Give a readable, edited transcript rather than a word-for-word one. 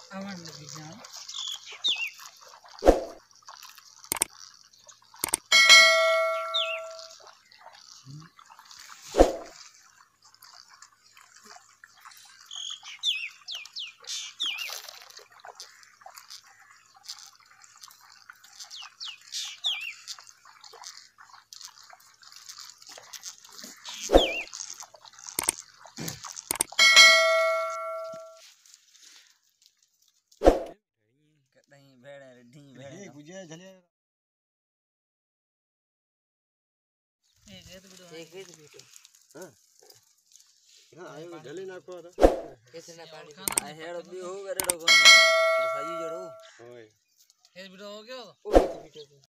aman lagi jam नहीं भेड़ है ढी भेड़ है बुझे झले एक है तो बेटे हां हां आयो झले नाखो था कितना पानी आ हेड़ भी हो गरेड़ो कोन सही जड़ो ओए हे बेटा हो गया ओ बेटे